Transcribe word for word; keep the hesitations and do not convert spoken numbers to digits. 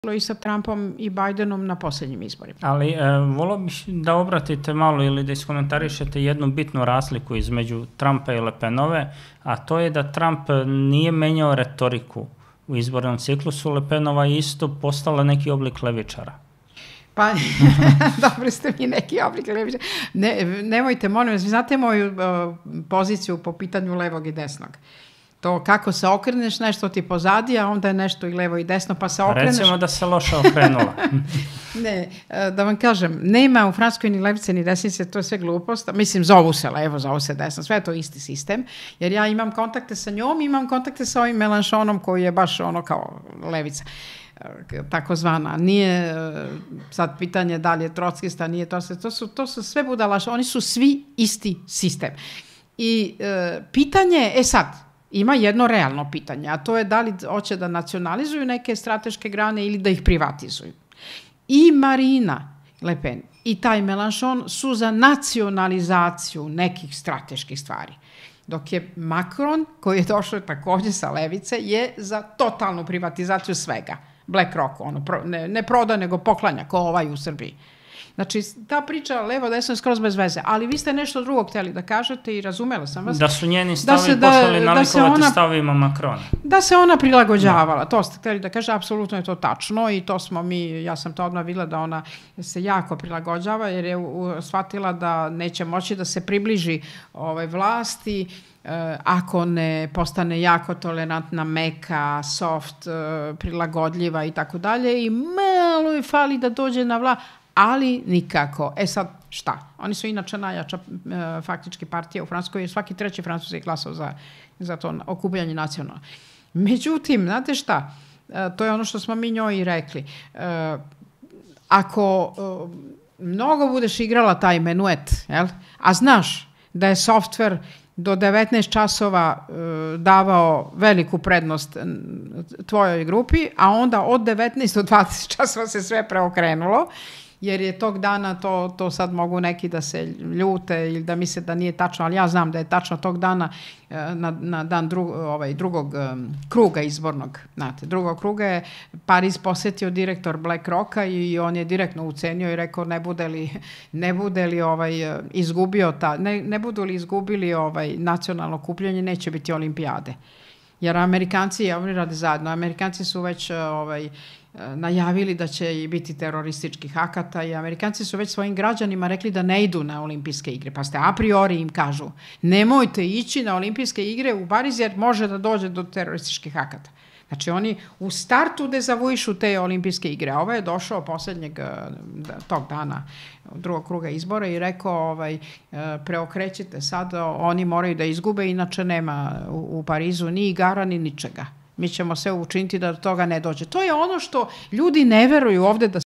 i sa Trumpom i Bidenom na posljednjim izborima. Ali e, volio bih da obratite malo ili da iskomentarišete jednu bitnu razliku između Trumpa i Le Penove, a to je da Trump nije menjao retoriku u izbornom ciklusu, Le Penova je isto postala neki oblik levičara. Pa, dobro ste mi neki oblik levičara. Ne, nemojte, molim vas, vi znate moju uh, poziciju po pitanju levog i desnog. To kako se okreneš, nešto ti pozadi, a onda je nešto i levo i desno, pa se okreneš... Recimo da se loše okrenula. Ne, da vam kažem, nema u Francuskoj ni levice ni desnice, to je sve glupost. Mislim, zovu se levo, zovu se desno, sve je to isti sistem, jer ja imam kontakte sa njom, imam kontakte sa ovim Melanchonom koji je baš ono kao levica, takozvana. Nije sad pitanje da li je trockista, nije trockista, to su, to su sve budalaše, oni su svi isti sistem. I e, pitanje, e sad, ima jedno realno pitanje, a to je da li hoće da nacionalizuju neke strateške grane ili da ih privatizuju. I Marina Le Pen i taj Mélenchon su za nacionalizaciju nekih strateških stvari. Dok je Macron, koji je došao također sa levice, je za totalnu privatizaciju svega. BlackRock, ono, ne, ne proda, nego poklanja, ko ovaj u Srbiji. Znači, ta priča levo-desno je skroz bez veze, ali vi ste nešto drugo htjeli da kažete i razumela sam vas. Da su njeni stavi da počeli da, nalikovati da stavima Macrona. Da se ona prilagođavala, da. To ste htjeli da kaže, apsolutno je to tačno i to smo mi, ja sam to odmah videla da ona se jako prilagođava jer je u, shvatila da neće moći da se približi ovaj, vlasti e, ako ne postane jako tolerantna, meka, soft, e, prilagodljiva i tako dalje i malo je fali da dođe na vlast. Ali nikako. E sad, šta? Oni su inače najjača e, faktički partija u Francuskoj, svaki treći Francuz je glasao za, za to okupljanje nacionalno. Međutim, znate šta? E, to je ono što smo mi njoj i rekli. E, ako e, mnogo budeš igrala taj menuet, jel? A znaš da je softver do devetnaest časova e, davao veliku prednost tvojoj grupi, a onda od devetnaest do dvadeset časova se sve preokrenulo, jer je tog dana, to, to sad mogu neki da se ljute ili da misle da nije tačno, ali ja znam da je tačno tog dana na, na dan drug, ovaj, drugog um, kruga izbornog, znate, drugog kruga je Pariz posjetio direktor BlackRocka i on je direktno ucenio i rekao ne bude li, ne bude li ovaj, izgubio ta, ne, ne budu li izgubili ovaj, nacionalno okupljanje, neće biti olimpijade. Jer Amerikanci, oni rade zajedno, Amerikanci su već ovaj, najavili da će biti terorističkih akata i Amerikanci su već svojim građanima rekli da ne idu na olimpijske igre. Pa ste a priori im kažu nemojte ići na olimpijske igre u Pariz jer može da dođe do terorističkih akata. Znači oni u startu dezavuišu te olimpijske igre. A ovaj je došao posljednjeg tog dana drugog kruga izbora i rekao ovaj, preokrećite sad, oni moraju da izgube, inače nema u, u Parizu ni igara ni ničega. Mi ćemo sve učiniti da do toga ne dođe. To je ono što ljudi ne veruju ovde da